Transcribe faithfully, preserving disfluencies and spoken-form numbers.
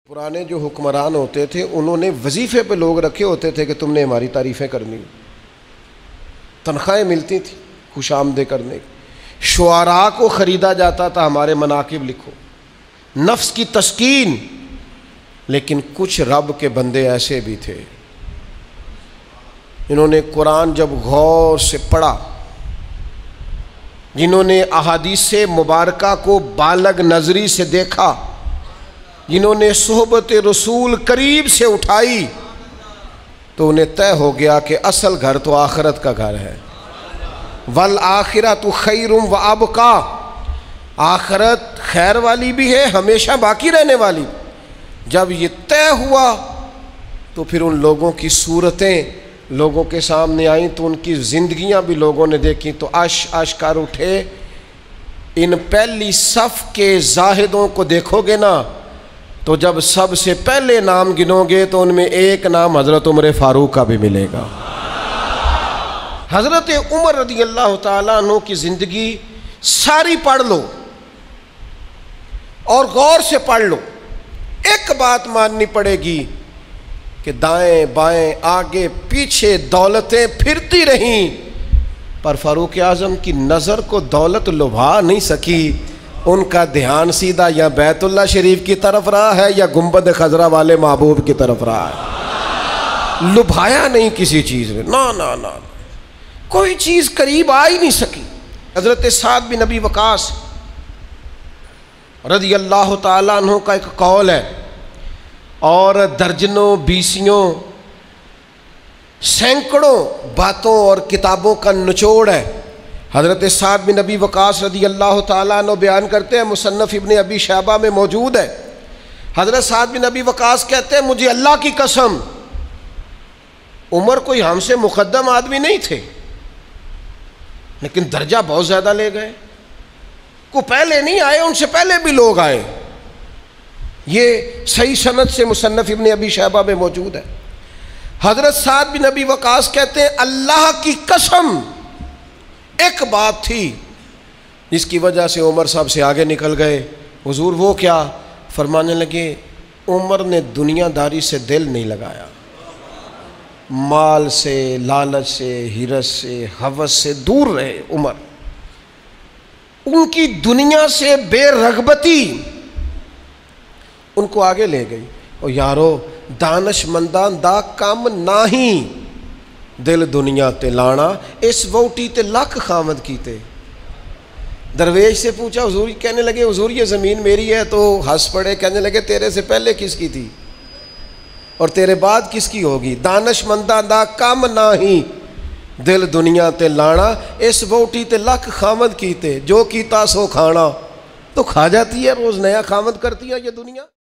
पुराने जो हुक्मरान होते थे उन्होंने वजीफ़े पे लोग रखे होते थे कि तुमने हमारी तारीफ़ें करनी, तनख्वाहें मिलती थी खुशामदे करने की। शुआरा को ख़रीदा जाता था, हमारे मनाकिब लिखो, नफ्स की तस्कीन। लेकिन कुछ रब के बंदे ऐसे भी थे जिन्होंने कुरान जब गौर से पढ़ा, जिन्होंने अहादीस मुबारका को बालग नजरी से देखा, जिन्होंने सोहबत रसूल करीब से उठाई, तो उन्हें तय हो गया कि असल घर तो आखिरत का घर है। वल आखिरत खैरुम व अबका, आखिरत खैर वाली भी है, हमेशा बाकी रहने वाली। जब ये तय हुआ तो फिर उन लोगों की सूरतें लोगों के सामने आई, तो उनकी ज़िंदगियां भी लोगों ने देखी, तो अश अश कर उठे। इन पहली सफ़ के जाहिदों को देखोगे ना, तो जब सबसे पहले नाम गिनोगे तो उनमें एक नाम हज़रत उमर फ़ारूक का भी मिलेगा। हज़रत उमर रज़ी अल्लाह ताला अन्हु की ज़िंदगी सारी पढ़ लो और गौर से पढ़ लो। एक बात माननी पड़ेगी कि दाएं बाएं आगे पीछे दौलतें फिरती रहीं, पर फ़ारूक आज़म की नज़र को दौलत लुभा नहीं सकी। उनका ध्यान सीधा या बैतुल्ला शरीफ की तरफ रहा है या गुंबद खजरा वाले महबूब की तरफ रहा है। लुभाया नहीं किसी चीज़ में, ना ना ना, कोई चीज़ करीब आ ही नहीं सकी। हज़रत साद बिन अबी वक़ास रज़ी अल्लाह ताला अन्हु का एक कौल है, और दर्जनों बीसियों सैकड़ों बातों और किताबों का निचोड़ है। हज़रत साद बिन अबी वक़ास रज़ी अल्लाह ताला अन्हु बयान करते हैं, मुसन्नफ़ इब्न अबी शैबा में मौजूद है। हज़रत साद बिन अबी वक़ास कहते हैं, मुझे अल्लाह की कसम, उमर कोई हमसे मुक़द्दम आदमी नहीं थे, लेकिन दर्जा बहुत ज़्यादा ले गए। को पहले नहीं आए, उनसे पहले भी लोग आए। ये सही सनद से मुसन्नफ़ इब्न अबी शैबा में मौजूद है। हज़रत साद बिन अबी वक़ास कहते हैं, अल्लाह की कसम, एक बात थी जिसकी वजह से उमर साहब से आगे निकल गए। हुजूर वो क्या? फरमाने लगे, उमर ने दुनियादारी से दिल नहीं लगाया, माल से, लालच से, हिरस से, हवस से दूर रहे उमर। उनकी दुनिया से बेरगबती उनको आगे ले गई। और यारो, दानशमंदां दा काम नाही दिल दुनिया ते लाना, इस वोटी ते लख खामद कीते। दरवेश से पूछा, हुजूर, कहने लगे, हुजूर ये ज़मीन मेरी है, तो हंस पड़े, कहने लगे, तेरे से पहले किसकी थी और तेरे बाद किसकी होगी? दानशमंदा दा काम नाही दिल दुनिया ते लाना, इस वोटी ते लख खामद कीते, जो कीता सो खाना। तो खा जाती है, रोज़ नया खामद करती है ये दुनिया।